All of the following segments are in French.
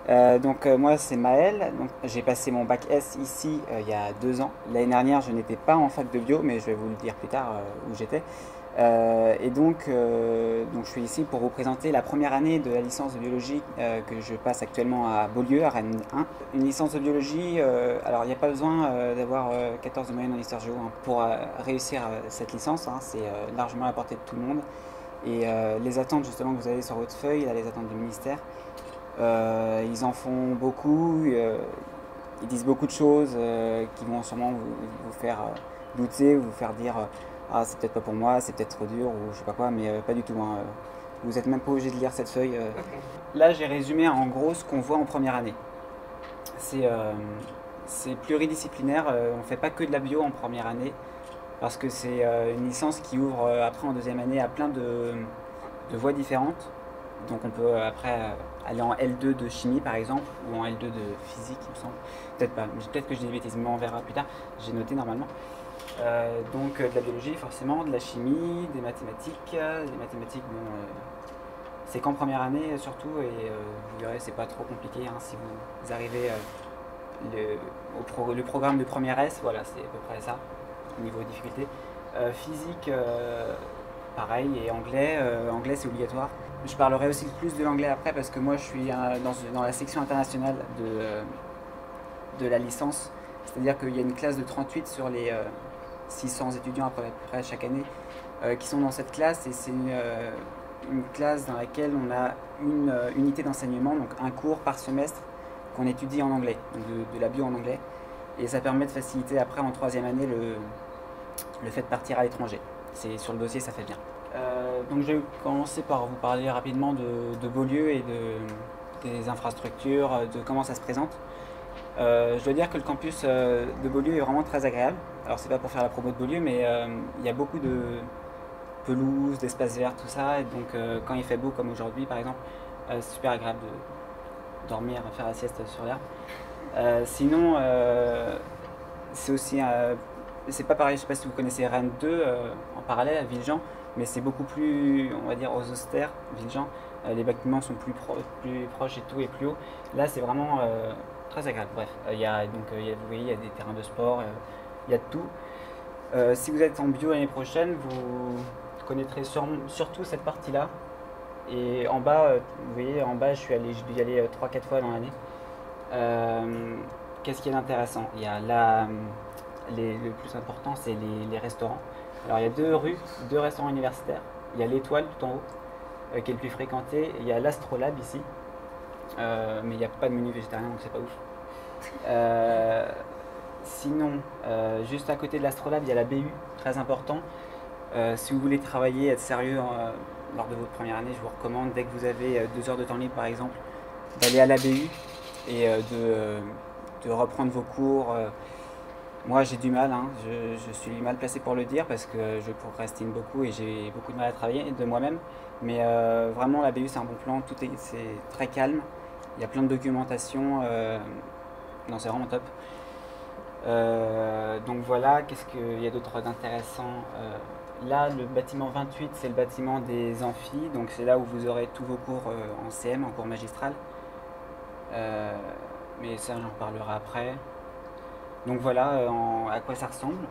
Moi c'est Maël, donc j'ai passé mon bac S ici il y a 2 ans. L'année dernière je n'étais pas en fac de bio, mais je vais vous le dire plus tard où j'étais. Donc je suis ici pour vous présenter la première année de la licence de biologie que je passe actuellement à Beaulieu, à Rennes 1. Une licence de biologie, alors il n'y a pas besoin d'avoir 14 de moyenne en histoire géo hein, pour réussir cette licence, hein, c'est largement à la portée de tout le monde. Les attentes justement que vous avez sur votre feuille, là, les attentes du ministère, ils en font beaucoup, ils disent beaucoup de choses qui vont sûrement vous faire douter, vous faire dire ah c'est peut-être pas pour moi, c'est peut-être trop dur ou je sais pas quoi, mais pas du tout, hein. Vous êtes même pas obligé de lire cette feuille. Là j'ai résumé en gros ce qu'on voit en première année. C'est c'est pluridisciplinaire, on fait pas que de la bio en première année parce que c'est une licence qui ouvre après en deuxième année à plein de voies différentes. Donc on peut après aller en L2 de chimie par exemple, ou en L2 de physique il me semble. Peut-être pas, peut-être que je dis des bêtises, mais on verra plus tard. J'ai noté normalement. De la biologie forcément, de la chimie, des mathématiques. Les mathématiques, bon, c'est qu'en première année surtout, et vous verrez c'est pas trop compliqué hein, si vous arrivez le programme de première S, voilà c'est à peu près ça, au niveau difficulté. Physique, pareil, et anglais c'est obligatoire. Je parlerai aussi plus de l'anglais après parce que moi je suis dans la section internationale de la licence. C'est-à-dire qu'il y a une classe de 38 sur les 600 étudiants à peu près chaque année qui sont dans cette classe et c'est une classe dans laquelle on a une unité d'enseignement, donc un cours par semestre qu'on étudie en anglais, donc de la bio en anglais. Et ça permet de faciliter après en troisième année le fait de partir à l'étranger. C'est sur le dossier, ça fait bien. Donc je vais commencer par vous parler rapidement de Beaulieu et des infrastructures, de comment ça se présente. Je dois dire que le campus de Beaulieu est vraiment très agréable. Alors c'est pas pour faire la promo de Beaulieu, mais il y a beaucoup de pelouses, d'espaces verts, tout ça. Et donc quand il fait beau comme aujourd'hui par exemple, c'est super agréable de dormir, faire la sieste sur l'herbe. Sinon, c'est aussi c'est pas pareil, je sais pas si vous connaissez Rennes 2 en parallèle à Villejean, mais c'est beaucoup plus, on va dire, aux austères, Villejean. Les bâtiments sont plus proches et tout, et plus haut. Là, c'est vraiment très agréable. Bref, vous voyez, il y a des terrains de sport, il y a de tout. Si vous êtes en bio l'année prochaine, vous connaîtrez surtout cette partie-là. Et en bas, vous voyez, en bas, j'ai dû y aller 3-4 fois dans l'année. Qu'est-ce qui est intéressant? Il y a le plus important, c'est les restaurants. Alors il y a deux restaurants universitaires. Il y a l'Étoile tout en haut, qui est le plus fréquenté. Et il y a l'Astrolabe ici, mais il n'y a pas de menu végétarien, donc c'est pas ouf. Sinon, juste à côté de l'Astrolabe, il y a la BU, très important. Si vous voulez travailler, être sérieux lors de votre première année, je vous recommande, dès que vous avez 2 heures de temps libre par exemple, d'aller à la BU et de reprendre vos cours. Moi j'ai du mal, hein, je suis mal placé pour le dire parce que je procrastine beaucoup et j'ai beaucoup de mal à travailler de moi-même. Mais vraiment la BU c'est un bon plan, c'est très calme, il y a plein de documentation, non c'est vraiment top. Donc voilà, qu'est-ce qu'il y a d'autre d'intéressant? Là, le bâtiment 28, c'est le bâtiment des amphis, donc c'est là où vous aurez tous vos cours en CM, en cours magistral. Mais ça, j'en reparlerai après. Donc voilà à quoi ça ressemble.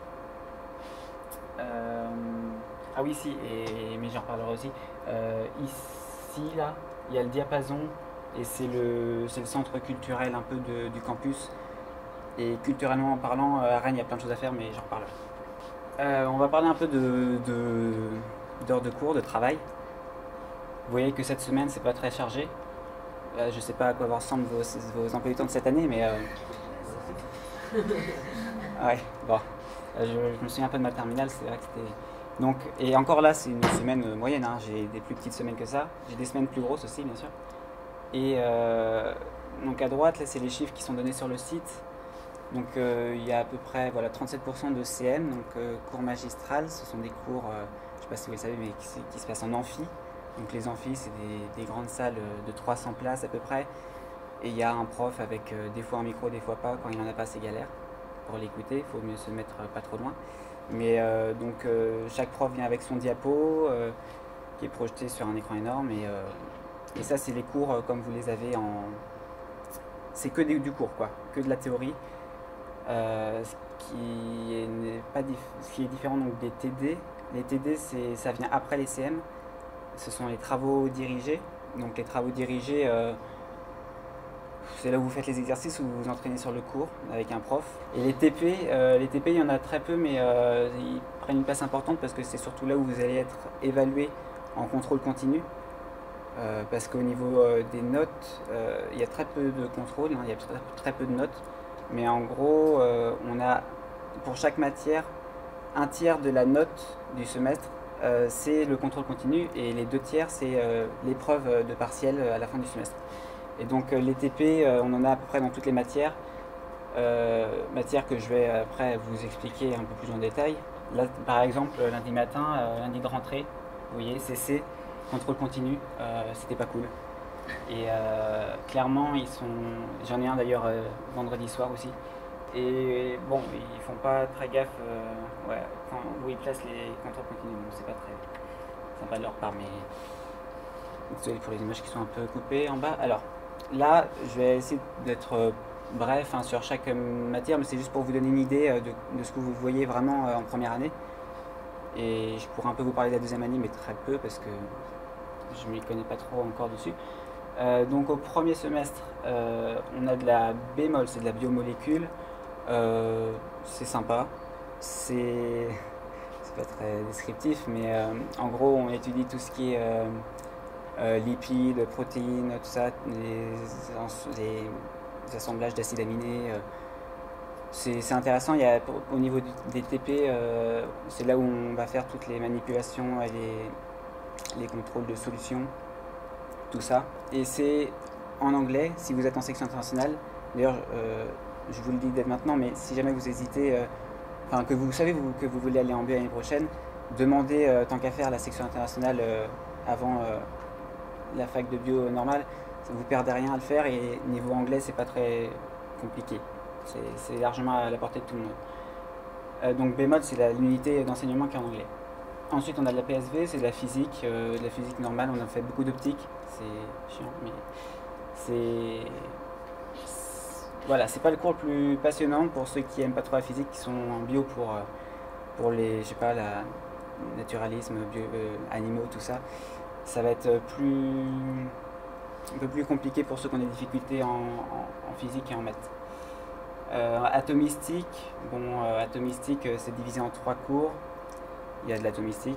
Ah oui, si, mais j'en reparlerai aussi. Ici, là, il y a le diapason, et c'est le centre culturel un peu du campus. Et culturellement en parlant, à Rennes, il y a plein de choses à faire, mais j'en reparlerai. On va parler un peu d'heures de cours, de travail. Vous voyez que cette semaine, c'est pas très chargé. Je sais pas à quoi ressemblent vos emplois du temps de cette année, mais ouais, bon. Je me souviens un peu de ma terminale, c'est vrai que c'était. Donc, et encore là, c'est une semaine moyenne, hein. J'ai des plus petites semaines que ça. J'ai des semaines plus grosses aussi, bien sûr. Et donc à droite, là, c'est les chiffres qui sont donnés sur le site. Donc il y a à peu près voilà, 37% de CM, donc cours magistral. Ce sont des cours, je ne sais pas si vous le savez, mais qui se passent en amphi. Donc les amphis, c'est des grandes salles de 300 places à peu près. Et il y a un prof avec des fois un micro, des fois pas. Quand il n'en a pas, c'est galère pour l'écouter. Il faut mieux se mettre pas trop loin. Mais chaque prof vient avec son diapo qui est projeté sur un écran énorme. Et ça, c'est les cours comme vous les avez c'est que du cours, quoi, que de la théorie. Ce qui est différent donc des TD. Les TD, ça vient après les CM. Ce sont les travaux dirigés. Donc les travaux dirigés, c'est là où vous faites les exercices, où vous vous entraînez sur le cours avec un prof. Et les TP, il y en a très peu, mais ils prennent une place importante parce que c'est surtout là où vous allez être évalué en contrôle continu. Parce qu'au niveau des notes, il y a très peu de contrôle, il y a très peu de notes. Mais en gros, on a pour chaque matière un tiers de la note du semestre, c'est le contrôle continu, et les 2 tiers, c'est l'épreuve de partiel à la fin du semestre. Et donc les TP, on en a à peu près dans toutes les matières, matières que je vais après vous expliquer un peu plus en détail. Là, par exemple, lundi matin, lundi de rentrée, vous voyez, CC, contrôle continu, c'était pas cool. Et clairement, j'en ai un d'ailleurs vendredi soir aussi. Et bon, ils font pas très gaffe où ils placent les contrôles continus. Bon, c'est pas très sympa de leur part, mais désolé pour les images qui sont un peu coupées en bas. Alors là, je vais essayer d'être bref sur chaque matière, mais c'est juste pour vous donner une idée de ce que vous voyez vraiment en première année. Et je pourrais un peu vous parler de la deuxième année, mais très peu parce que je ne m'y connais pas trop encore dessus. Donc au premier semestre, on a de la bémol, c'est de la biomolécule. C'est sympa. C'est pas très descriptif, mais en gros, on étudie tout ce qui est lipides, protéines, tout ça, les assemblages d'acides aminés. C'est intéressant. Au niveau des TP, c'est là où on va faire toutes les manipulations et les contrôles de solutions, tout ça. Et c'est en anglais, si vous êtes en section internationale. D'ailleurs, je vous le dis dès maintenant, mais si jamais vous hésitez, que vous savez que vous voulez aller en bio l'année prochaine, demandez tant qu'à faire la section internationale avant la fac de bio normale. Vous perdez rien à le faire, et niveau anglais, c'est pas très compliqué. C'est largement à la portée de tout le monde. Donc bémol, c'est l'unité d'enseignement qui est en anglais. Ensuite, on a de la PSV, c'est de la physique normale. On a fait beaucoup d'optique, c'est chiant, mais voilà, c'est pas le cours le plus passionnant pour ceux qui aiment pas trop la physique, qui sont en bio pour les, je sais pas, la naturalisme, animaux, tout ça. Ça va être un peu plus compliqué pour ceux qui ont des difficultés en physique et en maths. Atomistique, atomistique, c'est divisé en 3 cours. Il y a de l'atomistique.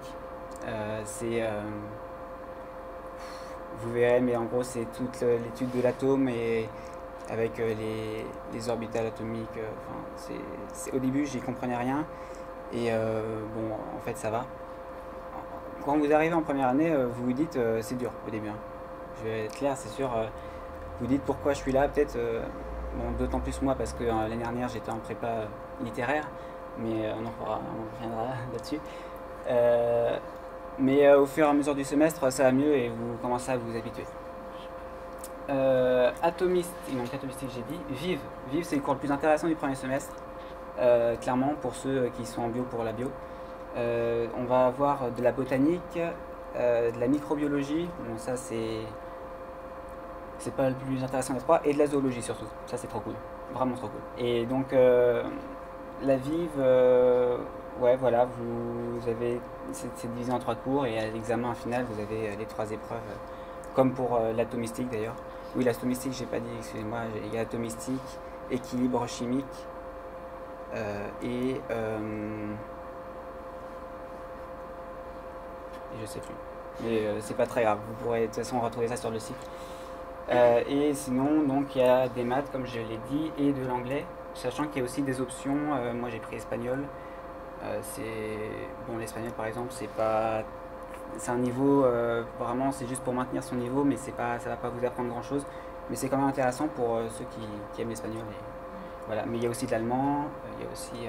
Vous verrez, mais en gros, c'est toute l'étude de l'atome et avec les orbitales atomiques. Au début, j'y comprenais rien. Et en fait, ça va. Quand vous arrivez en première année, vous vous dites c'est dur au début. Je vais être clair, c'est sûr. Vous dites pourquoi je suis là, peut-être. D'autant plus moi parce que l'année dernière j'étais en prépa littéraire, mais on reviendra là-dessus. Mais au fur et à mesure du semestre, ça va mieux et vous commencez à vous habituer. Atomistique, j'ai dit. Vive, c'est le cours le plus intéressant du premier semestre, clairement, pour ceux qui sont en bio pour la bio. On va avoir de la botanique, de la microbiologie, bon ça c'est pas le plus intéressant des 3, et de la zoologie surtout, ça c'est trop cool, vraiment trop cool. Et donc la vive, voilà, c'est divisé en 3 cours, et à l'examen final vous avez les 3 épreuves, comme pour l'atomistique d'ailleurs. Oui, l'atomistique j'ai pas dit, excusez-moi, il y a atomistique, équilibre chimique, et je sais plus, mais c'est pas très grave, vous pourrez de toute façon retrouver ça sur le site. Et sinon, donc il y a des maths comme je l'ai dit et de l'anglais, sachant qu'il y a aussi des options. Moi j'ai pris espagnol. L'espagnol par exemple, c'est un niveau vraiment, c'est juste pour maintenir son niveau, mais ça va pas vous apprendre grand chose. Mais c'est quand même intéressant pour ceux qui aiment l'espagnol. Voilà. Mais il y a aussi de l'allemand, il y a aussi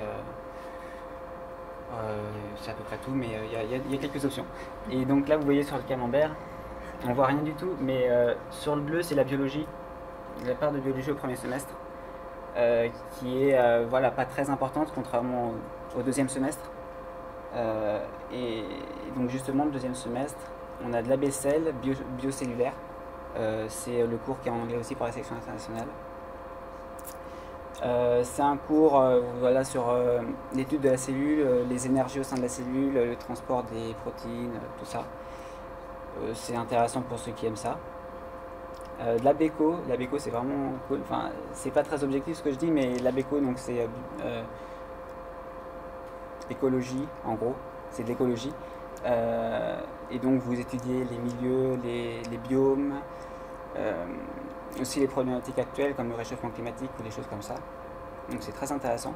c'est à peu près tout, mais il y a quelques options. Et donc là vous voyez sur le camembert, on voit rien du tout, mais sur le bleu c'est la biologie, la part de biologie au premier semestre, qui est pas très importante contrairement au deuxième semestre. Et donc justement le deuxième semestre, on a de l'ABCL, biocellulaire, c'est le cours qui est en anglais aussi pour la section internationale. C'est un cours voilà, sur l'étude de la cellule, les énergies au sein de la cellule, le transport des protéines, tout ça. C'est intéressant pour ceux qui aiment ça. De la béco c'est vraiment cool. Enfin, c'est pas très objectif ce que je dis, mais la béco donc c'est écologie en gros, c'est de l'écologie. Et donc vous étudiez les milieux, les biomes, aussi les problématiques actuelles comme le réchauffement climatique ou des choses comme ça. Donc c'est très intéressant.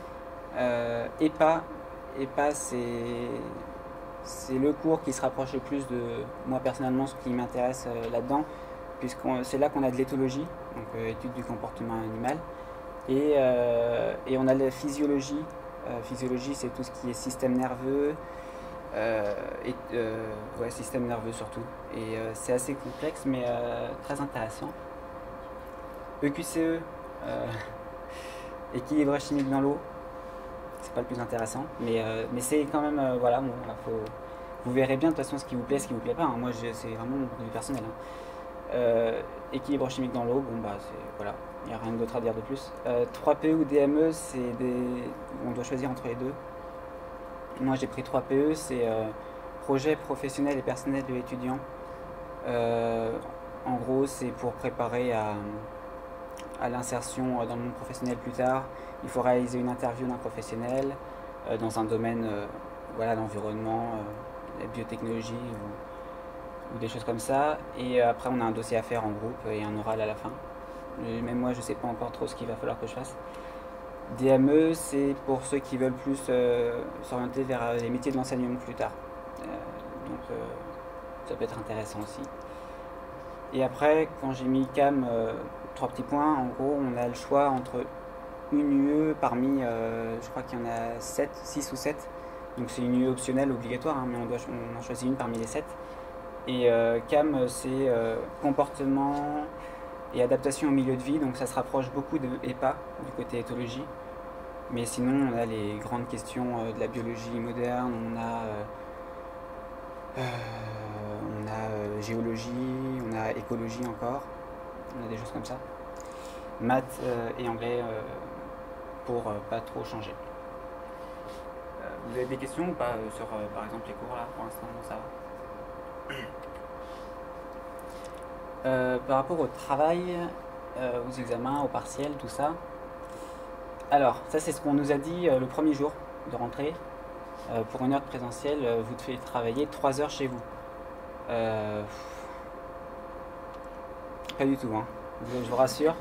EPA, EPA c'est le cours qui se rapproche le plus de moi personnellement ce qui m'intéresse là-dedans, puisque c'est là qu'on a de l'éthologie, donc étude du comportement animal, et on a la physiologie. Physiologie, c'est tout ce qui est système nerveux, ouais, système nerveux surtout. Et c'est assez complexe, mais très intéressant. EQCE, équilibre chimique dans l'eau, c'est pas le plus intéressant, mais c'est quand même, voilà, bon, vous verrez bien de toute façon ce qui vous plaît, ce qui vous plaît pas. Hein. Moi, c'est vraiment mon point de vue personnel. Hein. Équilibre chimique dans l'eau, bon bah voilà, il n'y a rien d'autre à dire de plus. 3PE ou DME, on doit choisir entre les deux. Moi j'ai pris 3PE, c'est projet professionnel et personnel de l'étudiant. En gros, c'est pour préparer à l'insertion dans le monde professionnel plus tard. Il faut réaliser une interview d'un professionnel dans un domaine, voilà, l'environnement, la biotechnologie ou des choses comme ça. Et après, on a un dossier à faire en groupe et un oral à la fin. Et même moi, je ne sais pas encore trop ce qu'il va falloir que je fasse. DME, c'est pour ceux qui veulent plus s'orienter vers les métiers de l'enseignement plus tard. Donc, ça peut être intéressant aussi. Et après, quand j'ai mis CAM, 3 petits points, en gros, on a le choix entre une UE parmi, je crois qu'il y en a 6 ou 7. Donc c'est une UE optionnelle obligatoire, hein, mais on en choisit une parmi les 7. Et CAM, c'est comportement et adaptation au milieu de vie, donc ça se rapproche beaucoup de EPA, du côté éthologie. Mais sinon, on a les grandes questions de la biologie moderne, on a géologie, on a écologie encore, on a des choses comme ça. Maths et anglais pour pas trop changer. Vous avez des questions ou pas sur par exemple les cours là pour l'instant ça va. Par rapport au travail, aux examens, aux partiels, tout ça. Alors, ça c'est ce qu'on nous a dit le premier jour de rentrée. Pour une heure de présentiel, vous devez travailler 3 heures chez vous. Pas du tout, hein. Je vous rassure.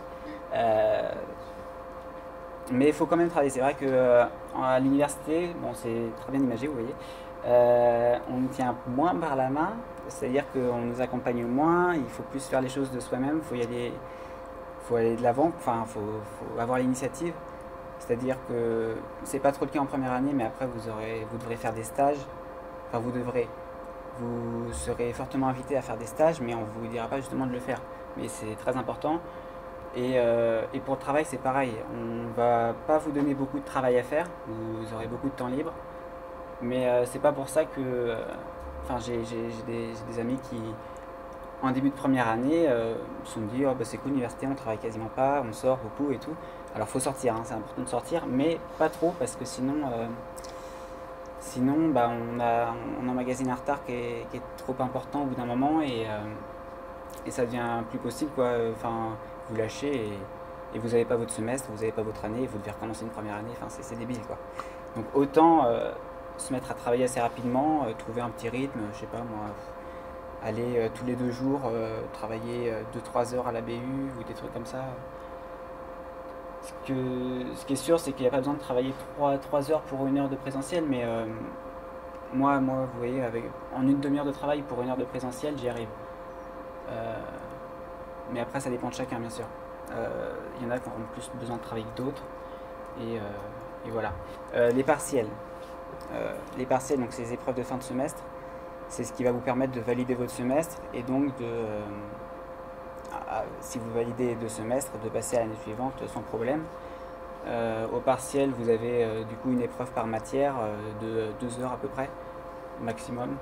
Mais il faut quand même travailler. C'est vrai que à l'université, bon, c'est très bien imagé, vous voyez, on nous tient moins par la main, c'est-à-dire qu'on nous accompagne moins, il faut plus faire les choses de soi-même, il faut aller de l'avant, enfin, faut avoir l'initiative. C'est-à-dire que c'est pas trop le cas en première année, mais après vous devrez faire des stages. Enfin, vous serez fortement invité à faire des stages, mais on vous dira pas justement de le faire. Mais c'est très important. Et pour le travail, c'est pareil. On va pas vous donner beaucoup de travail à faire. Vous aurez beaucoup de temps libre. Mais c'est pas pour ça que. Enfin, j'ai des amis qui, en début de première année, se sont dit oh, bah, c'est cool l'université, on travaille quasiment pas, on sort beaucoup et tout. Alors faut sortir, hein, c'est important de sortir, mais pas trop parce que sinon bah, on emmagasine un retard qui est trop important au bout d'un moment et ça devient plus possible quoi. Enfin, vous lâchez et vous n'avez pas votre semestre, vous n'avez pas votre année, et vous devez recommencer une première année, enfin c'est débile quoi. Donc autant se mettre à travailler assez rapidement, trouver un petit rythme, je sais pas moi, aller tous les 2 jours travailler 2-3 heures à la BU ou des trucs comme ça. Ce qui est sûr, c'est qu'il n'y a pas besoin de travailler 3 heures pour une heure de présentiel, mais moi, vous voyez, en une demi-heure de travail pour une heure de présentiel, j'y arrive. Euh, mais après, ça dépend de chacun, bien sûr. Il y en a qui auront plus besoin de travailler que d'autres. Et voilà. Les partiels. Les partiels, donc ces épreuves de fin de semestre, c'est ce qui va vous permettre de valider votre semestre et donc si vous validez 2 semestres, de passer à l'année suivante sans problème. Au partiel, vous avez du coup une épreuve par matière de 2 heures à peu près, maximum.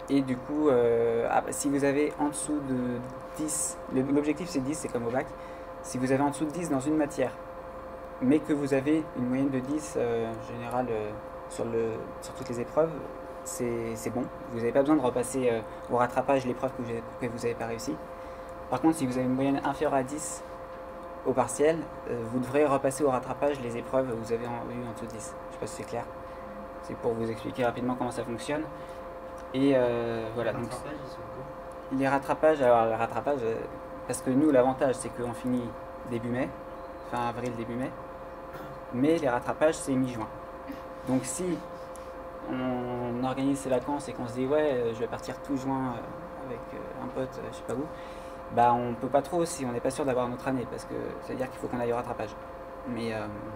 Et du coup, si vous avez en dessous de 10, l'objectif c'est 10, c'est comme au bac, si vous avez en dessous de 10 dans une matière, mais que vous avez une moyenne de 10 générale sur toutes les épreuves, c'est bon. Vous n'avez pas besoin de repasser au rattrapage l'épreuve que vous n'avez pas réussi. Par contre, si vous avez une moyenne inférieure à 10 au partiel, vous devrez repasser au rattrapage les épreuves que vous avez eues en dessous de 10. Je ne sais pas si c'est clair. C'est pour vous expliquer rapidement comment ça fonctionne. Et voilà. Donc, les rattrapages, parce que nous, l'avantage, c'est qu'on finit début mai, fin avril, début mai, mais les rattrapages, c'est mi-juin. Donc si on organise ses vacances et qu'on se dit ouais, je vais partir tout juin avec un pote, je sais pas où, bah on peut pas trop si on n'est pas sûr d'avoir notre année, parce que ça veut dire qu'il faut qu'on aille au rattrapage. Mais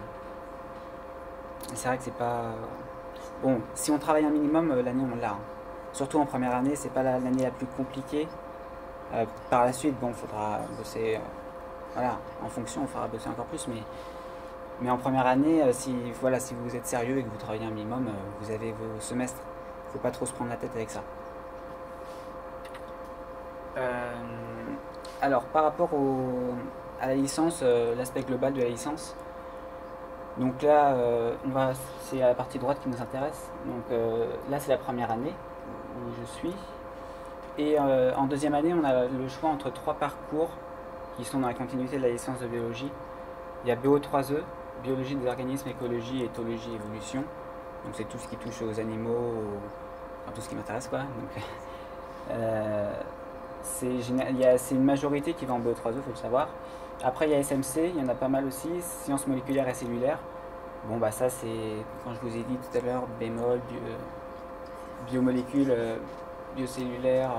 c'est vrai que c'est pas... Bon, si on travaille un minimum, l'année on l'a. Hein. Surtout en première année, c'est pas l'année la plus compliquée. Par la suite, bon, il faudra bosser, voilà, en fonction, on fera bosser encore plus, mais en première année, si vous êtes sérieux et que vous travaillez un minimum, vous avez vos semestres. Il ne faut pas trop se prendre la tête avec ça. Alors, par rapport à la licence, l'aspect global de la licence, donc là, c'est la partie droite qui nous intéresse. Donc là, c'est la première année où je suis. Et en deuxième année, on a le choix entre 3 parcours qui sont dans la continuité de la licence de biologie. Il y a BO3E, biologie des organismes, écologie, éthologie, évolution. Donc c'est tout ce qui touche aux animaux, enfin tout ce qui m'intéresse quoi. Donc, c'est une majorité qui va en BO3E, il faut le savoir. Après il y a SMC, il y en a pas mal aussi, sciences moléculaires et cellulaires. Bon bah ça c'est, quand je vous ai dit tout à l'heure, bémol, biomolécules, biocellulaires,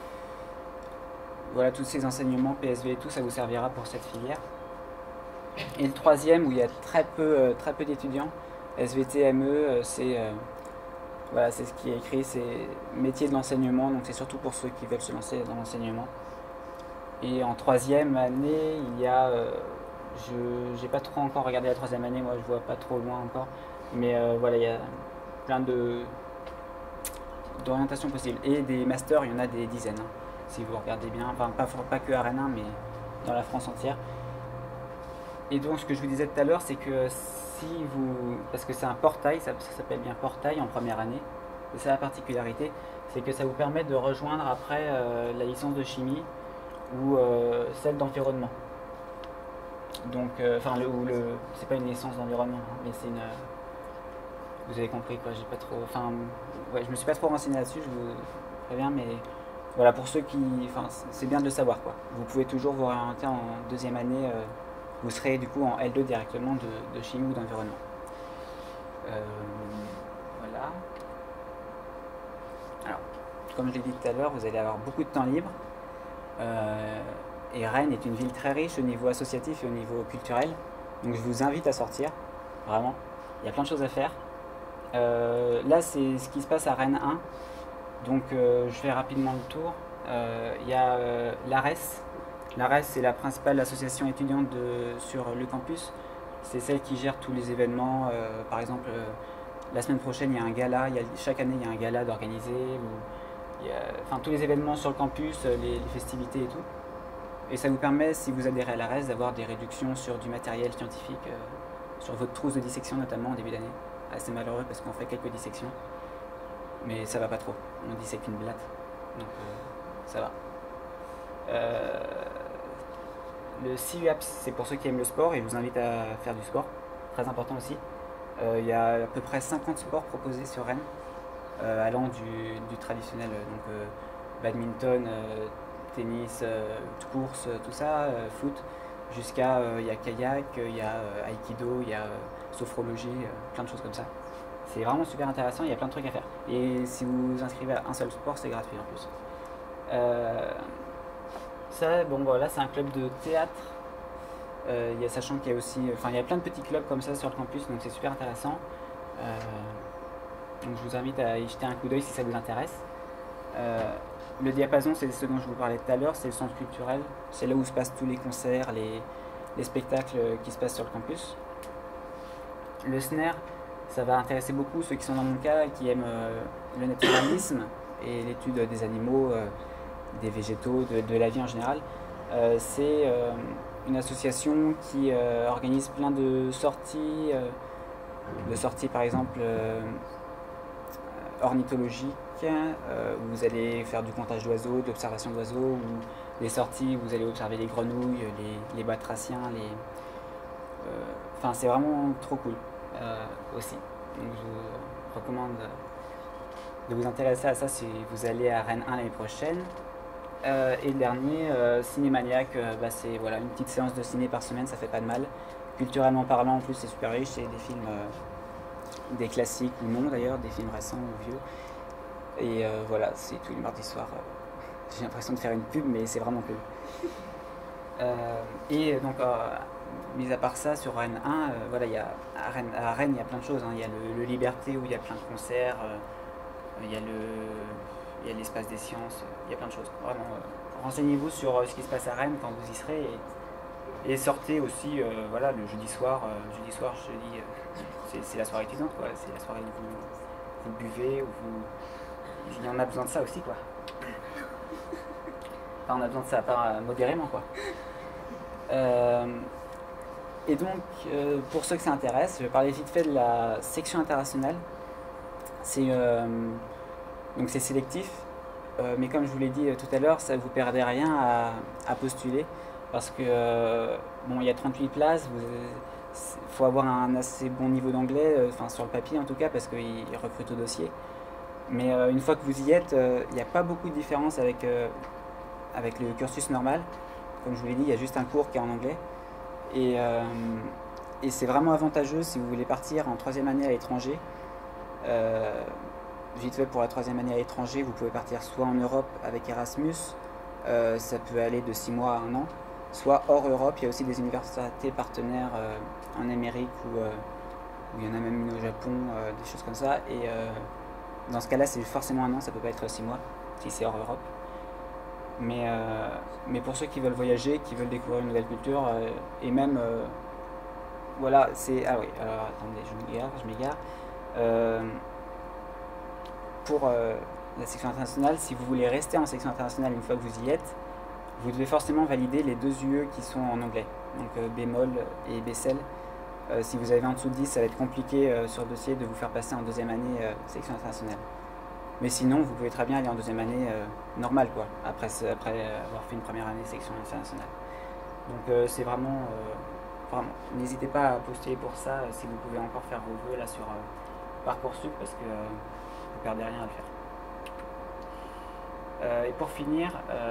voilà tous ces enseignements, PSV et tout, ça vous servira pour cette filière. Et le troisième où il y a très peu d'étudiants, SVT, ME, voilà, c'est ce qui est écrit, c'est métier de l'enseignement, donc c'est surtout pour ceux qui veulent se lancer dans l'enseignement. Et en troisième année, il y a, j'ai pas trop encore regardé la troisième année, moi je vois pas trop loin encore, mais voilà, il y a plein d'orientations possibles. Et des masters, il y en a des dizaines, hein, si vous regardez bien, enfin pas que à Rennes 1, mais dans la France entière. Et donc ce que je vous disais tout à l'heure, c'est que si vous... Parce que c'est un portail, ça s'appelle bien portail en première année, et c'est la particularité, c'est que ça vous permet de rejoindre après la licence de chimie ou celle d'environnement. Donc, enfin, c'est pas une licence d'environnement, hein, mais c'est une... vous avez compris quoi, j'ai pas trop... Enfin, ouais, je me suis pas trop renseigné là-dessus, je vous préviens, mais voilà, pour ceux qui... Enfin, c'est bien de le savoir quoi. Vous pouvez toujours vous orienter en deuxième année... vous serez du coup en L2 directement de chimie ou d'environnement. Voilà. Alors, comme je l'ai dit tout à l'heure, vous allez avoir beaucoup de temps libre. Et Rennes est une ville très riche au niveau associatif et au niveau culturel. Donc je vous invite à sortir, vraiment. Il y a plein de choses à faire. Là, c'est ce qui se passe à Rennes 1. Donc je fais rapidement le tour. Il y a l'ARES. L'ARES, c'est la principale association étudiante sur le campus. C'est celle qui gère tous les événements. Par exemple, la semaine prochaine, il y a un gala. Chaque année, il y a un gala d'organiser. Enfin, tous les événements sur le campus, les festivités et tout. Et ça vous permet, si vous adhérez à l'ARES, d'avoir des réductions sur du matériel scientifique, sur votre trousse de dissection notamment en début d'année. C'est malheureux parce qu'on fait quelques dissections. Mais ça va pas trop. On dissèque une blatte. Donc ça va. Le CUAPS, c'est pour ceux qui aiment le sport et je vous invite à faire du sport, très important aussi. Il y a à peu près 50 sports proposés sur Rennes, allant du traditionnel, donc badminton, tennis, course, tout ça, foot, jusqu'à il y a kayak, il y a aikido, il y a sophrologie, plein de choses comme ça. C'est vraiment super intéressant, il y a plein de trucs à faire. Et si vous vous inscrivez à un seul sport, c'est gratuit en plus. Ça, bon voilà, c'est un club de théâtre. Sachant qu'il y a aussi, enfin il y a plein de petits clubs comme ça sur le campus, donc c'est super intéressant. Donc je vous invite à y jeter un coup d'œil si ça vous intéresse. Le diapason, c'est ce dont je vous parlais tout à l'heure, c'est le centre culturel. C'est là où se passent tous les concerts, les spectacles qui se passent sur le campus. Le SNER, ça va intéresser beaucoup ceux qui sont dans mon cas, qui aiment le naturalisme et l'étude des animaux, des végétaux, de la vie en général. C'est une association qui organise plein de sorties par exemple ornithologiques, où vous allez faire du comptage d'oiseaux, d'observation d'oiseaux, ou des sorties où vous allez observer les grenouilles, les batraciens, enfin c'est vraiment trop cool aussi. Donc je vous recommande de vous intéresser à ça si vous allez à Rennes 1 l'année prochaine. Et le dernier, Cinémaniac, c'est voilà, une petite séance de ciné par semaine, ça fait pas de mal. Culturellement parlant, en plus, c'est super riche, c'est des films, des classiques ou non d'ailleurs, des films récents ou vieux. Et voilà, c'est tous les mardis soirs. J'ai l'impression de faire une pub, mais c'est vraiment cool. Et donc, mis à part ça, sur Rennes 1, voilà, à Rennes, il y a plein de choses. Hein. Il y a le Liberté où il y a plein de concerts, il y a l'espace des sciences, il y a plein de choses. Vraiment, renseignez-vous sur ce qui se passe à Rennes quand vous y serez et sortez aussi voilà, le jeudi soir, c'est la soirée étudiante, quoi. C'est la soirée où vous buvez, il y en a besoin de ça aussi, quoi. Enfin, on a besoin de ça, pas modérément, quoi. Et donc, pour ceux que ça intéresse, je vais parler vite fait de la section internationale. Donc c'est sélectif, mais comme je vous l'ai dit tout à l'heure, ça ne vous perdez rien à postuler, parce que bon, il y a 38 places, il faut avoir un assez bon niveau d'anglais, enfin sur le papier en tout cas, parce qu'ils recrutent au dossier. Mais une fois que vous y êtes, il n'y a pas beaucoup de différence avec le cursus normal. Comme je vous l'ai dit, il y a juste un cours qui est en anglais. Et c'est vraiment avantageux si vous voulez partir en 3e année à l'étranger. Vite fait, pour la 3e année à l'étranger, vous pouvez partir soit en Europe avec Erasmus, ça peut aller de 6 mois à 1 an, soit hors Europe. Il y a aussi des universités partenaires en Amérique où il y en a même une au Japon, des choses comme ça. Et dans ce cas-là, c'est forcément 1 an, ça peut pas être 6 mois si c'est hors Europe. Mais pour ceux qui veulent voyager, qui veulent découvrir une nouvelle culture, et même, voilà, c'est... Ah oui, alors attendez, je m'égare. Pour la section internationale, si vous voulez rester en section internationale une fois que vous y êtes, vous devez forcément valider les 2 UE qui sont en anglais, donc bémol et BCL. Si vous avez en dessous de 10, ça va être compliqué sur le dossier de vous faire passer en 2e année section internationale. Mais sinon, vous pouvez très bien aller en 2e année normale, quoi, après avoir fait une 1re année section internationale. Donc c'est vraiment, n'hésitez pas à postuler pour ça si vous pouvez encore faire vos vœux là sur Parcoursup, parce que vous ne perdez rien à le faire. Et pour finir,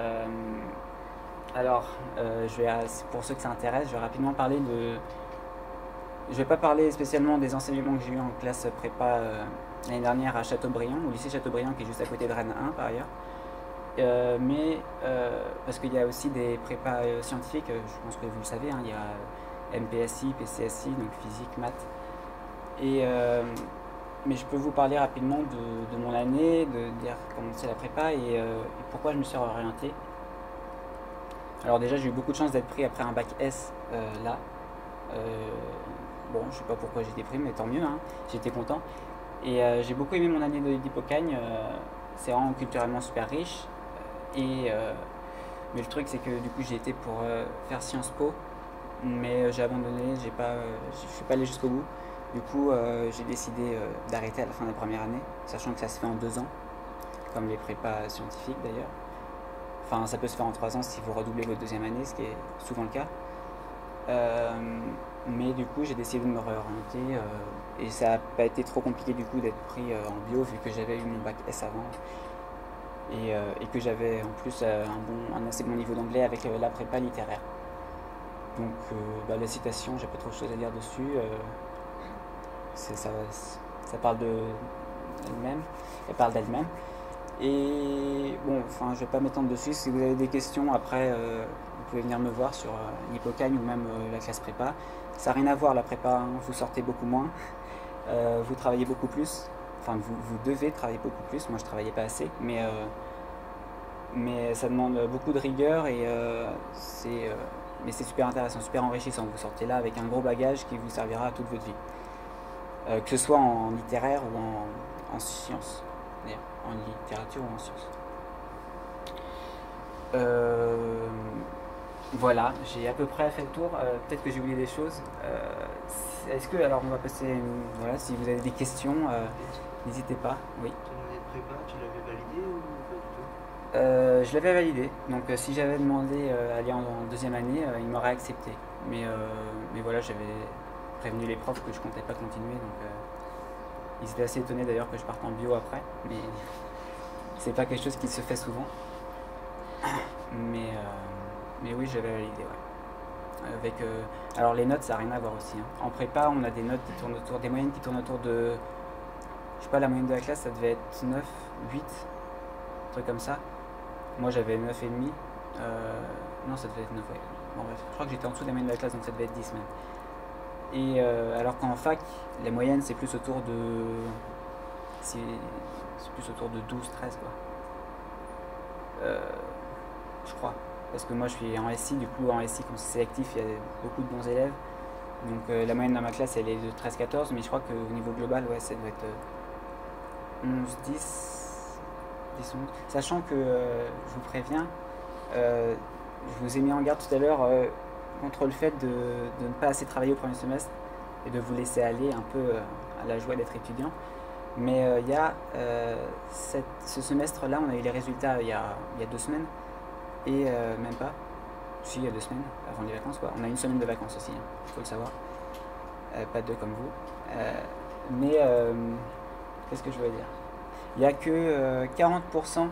alors, pour ceux que ça intéresse, je vais rapidement parler de... Je ne vais pas parler spécialement des enseignements que j'ai eu en classe prépa l'année dernière à Châteaubriand, au lycée Châteaubriand qui est juste à côté de Rennes 1 par ailleurs. Parce qu'il y a aussi des prépas scientifiques, je pense que vous le savez, hein, il y a MPSI, PCSI, donc physique, maths. Mais je peux vous parler rapidement de mon année, de dire comment c'est la prépa et pourquoi je me suis orienté. Alors déjà, j'ai eu beaucoup de chance d'être pris après un bac S là. Bon, je sais pas pourquoi j'ai été pris, mais tant mieux, hein, j'étais content. Et j'ai beaucoup aimé mon année d'Hippocagne, c'est vraiment culturellement super riche. Mais le truc, c'est que du coup, j'ai été pour faire Sciences Po, mais j'ai abandonné, je suis pas allé jusqu'au bout. Du coup, j'ai décidé d'arrêter à la fin de la 1re année, sachant que ça se fait en 2 ans, comme les prépas scientifiques d'ailleurs. Enfin, ça peut se faire en 3 ans si vous redoublez votre 2e année, ce qui est souvent le cas. Mais du coup, j'ai décidé de me réorienter et ça n'a pas été trop compliqué du coup d'être pris en bio, vu que j'avais eu mon bac S avant et que j'avais en plus un assez bon niveau d'anglais avec la prépa littéraire. Donc la citation, j'ai pas trop de choses à dire dessus. Ça parle d'elle-même, elle parle d'elle-même. Et bon, enfin, je vais pas m'étendre dessus. Si vous avez des questions après, vous pouvez venir me voir sur l'Hippocagne ou même la classe prépa. Ça n'a rien à voir la prépa, hein. Vous sortez beaucoup moins, vous travaillez beaucoup plus. Enfin, vous devez travailler beaucoup plus. Moi, je travaillais pas assez, mais ça demande beaucoup de rigueur et mais c'est super intéressant, super enrichissant. Vous sortez là avec un gros bagage qui vous servira toute votre vie. Que ce soit en littéraire ou en sciences. d'ailleurs, en littérature ou en sciences. Euh, voilà, j'ai à peu près fait le tour. Peut-être que j'ai oublié des choses. Est-ce que, alors on va passer, voilà, si vous avez des questions, n'hésitez pas. Oui. Ton année de prépa, tu l'avais validé ou pas du tout? Je l'avais validé, donc si j'avais demandé à aller en deuxième année, ils m'auraient accepté. Mais voilà, j'avais prévenu les profs que je comptais pas continuer, donc ils étaient assez étonnés d'ailleurs que je parte en bio après, mais c'est pas quelque chose qui se fait souvent. Mais oui, j'avais validé, ouais. Alors les notes, ça n'a rien à voir aussi, hein. En prépa, on a des notes qui tournent autour, des moyennes qui tournent autour de, je sais pas, la moyenne de la classe, ça devait être 9, 8, un truc comme ça. Moi j'avais 9,5. Non, ça devait être 9, ouais. Bon, bref, je crois que j'étais en dessous de la moyenne de la classe, donc ça devait être 10 même. Et alors qu'en fac, les moyennes c'est plus autour de. C'est plus autour de 12, 13 quoi. Euh, je crois. Parce que moi je suis en SI, du coup en SI, comme c'est sélectif, il y a beaucoup de bons élèves. Donc la moyenne dans ma classe elle est de 13-14, mais je crois qu'au niveau global, ouais, ça doit être 11, 10, 10, 11. Sachant que, je vous préviens, je vous ai mis en garde tout à l'heure contre le fait de ne pas assez travailler au premier semestre et de vous laisser aller un peu à la joie d'être étudiant. Mais il y a ce semestre-là, on a eu les résultats il y a 2 semaines, et même pas, si, il y a 2 semaines, avant les vacances, quoi. On a une semaine de vacances aussi, il faut le savoir, pas deux comme vous. Mais qu'est-ce que je veux dire? Il n'y a que 40%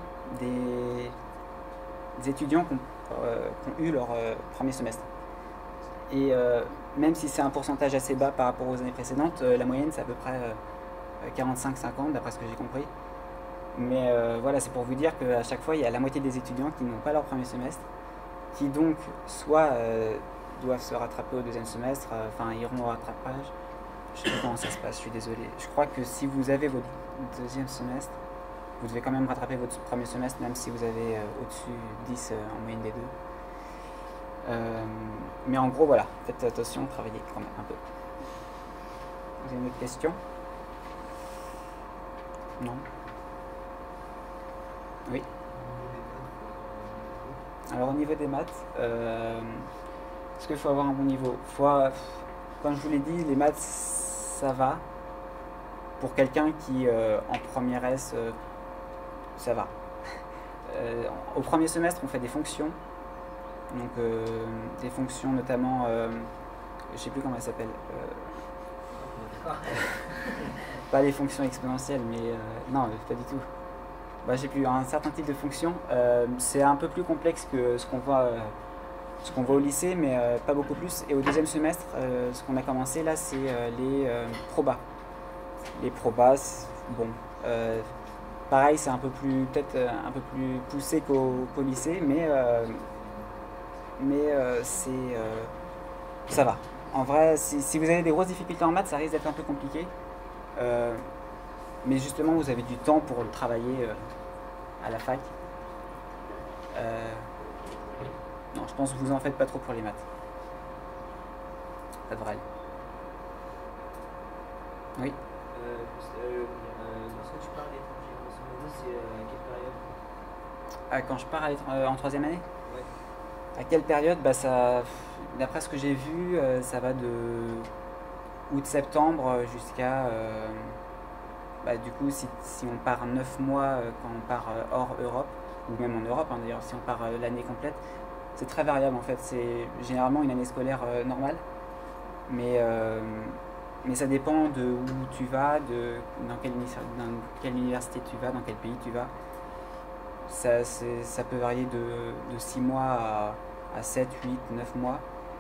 des étudiants qui ont eu leur premier semestre. Et même si c'est un pourcentage assez bas par rapport aux années précédentes, la moyenne c'est à peu près 45-50 d'après ce que j'ai compris. Mais voilà, c'est pour vous dire qu'à chaque fois, il y a la moitié des étudiants qui n'ont pas leur premier semestre, qui donc soit doivent se rattraper au deuxième semestre, enfin iront au rattrapage. Je sais pas comment ça se passe, je suis désolé. Je crois que si vous avez votre deuxième semestre, vous devez quand même rattraper votre premier semestre, même si vous avez au-dessus 10 en moyenne des deux. Mais en gros, voilà, faites attention, travaillez quand même un peu. Vous avez une autre question? Non? Oui. Alors au niveau des maths, est-ce qu'il faut avoir un bon niveau? Comme je vous l'ai dit, les maths, ça va. Pour quelqu'un qui, en première S, ça va. Au premier semestre, on fait des fonctions. Donc des fonctions notamment, je sais plus comment elles s'appellent. Pas les fonctions exponentielles, mais non, pas du tout. Bah, j'ai plus un certain type de fonction. C'est un peu plus complexe que ce qu'on voit au lycée, mais pas beaucoup plus. Et au deuxième semestre, ce qu'on a commencé là, c'est les probas. Les probas, bon, pareil, c'est un peu plus peut-être un peu plus poussé qu'au lycée, mais ça va. En vrai, si vous avez des grosses difficultés en maths, ça risque d'être un peu compliqué. Mais justement, vous avez du temps pour le travailler à la fac. Non, je pense que vous en faites pas trop pour les maths. Ça devrait aller. Oui. Lorsque tu parles d'étranger, grosso modo, c'est à quelle période? Ah, quand je pars en troisième année? Ouais. À quelle période? Bah ça, d'après ce que j'ai vu, ça va de août-septembre jusqu'à bah, du coup, si on part 9 mois quand on part hors Europe, ou même en Europe, hein, d'ailleurs, si on part l'année complète, c'est très variable en fait. C'est généralement une année scolaire normale, mais, ça dépend de où tu vas, dans quelle université tu vas, dans quel pays tu vas. Ça peut varier de 6 mois à 7, 8, 9 mois.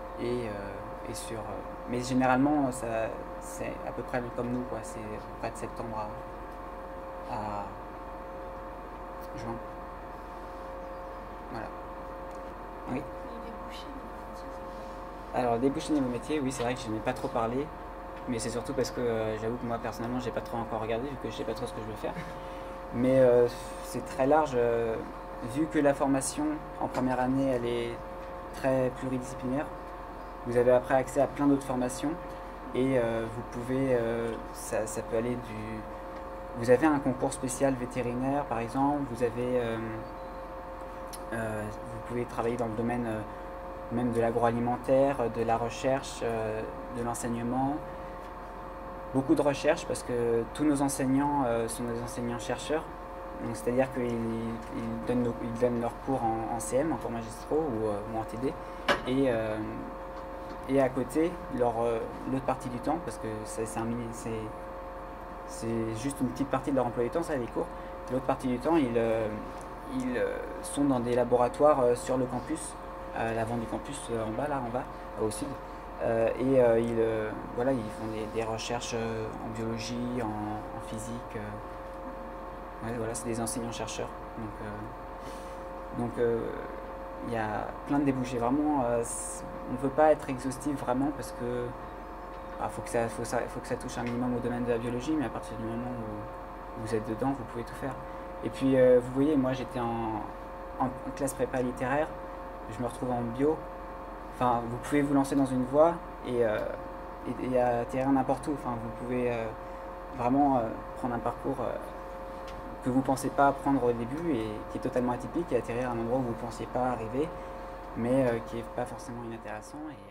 Mais généralement, c'est à peu près comme nous, quoi. C'est à peu près de septembre à juin. Voilà. Oui. Les débouchés niveau métier, c'est quoi? Alors, débouchés niveau métier, oui, c'est vrai que je n'ai pas trop parlé, mais c'est surtout parce que j'avoue que moi, personnellement, j'ai pas trop encore regardé, vu que je sais pas trop ce que je veux faire. Mais c'est très large, vu que la formation en première année, elle est très pluridisciplinaire. Vous avez après accès à plein d'autres formations et vous pouvez, ça peut aller Vous avez un concours spécial vétérinaire par exemple, vous pouvez travailler dans le domaine même de l'agroalimentaire, de la recherche, de l'enseignement. Beaucoup de recherche parce que tous nos enseignants sont des enseignants-chercheurs. Donc c'est-à-dire qu'ils donnent leurs cours en CM, en cours magistraux ou en TD. Et à côté, l'autre partie du temps, parce que c'est juste une petite partie de leur emploi du temps, ça, les cours. L'autre partie du temps, ils sont dans des laboratoires sur le campus, à l'avant du campus, en bas, au sud. Voilà, ils font des recherches en biologie, en physique. Ouais, voilà, c'est des enseignants-chercheurs. Donc, il y a plein de débouchés. Vraiment, on ne peut pas être exhaustif vraiment parce que faut que ça touche un minimum au domaine de la biologie, mais à partir du moment où vous êtes dedans, vous pouvez tout faire. Et puis, vous voyez, moi j'étais en classe prépa littéraire, je me retrouve en bio. Enfin, vous pouvez vous lancer dans une voie et atterrir n'importe où. Enfin, vous pouvez vraiment prendre un parcours que vous ne pensez pas prendre au début et qui est totalement atypique et atterrir à un endroit où vous ne pensiez pas arriver, mais qui n'est pas forcément inintéressant.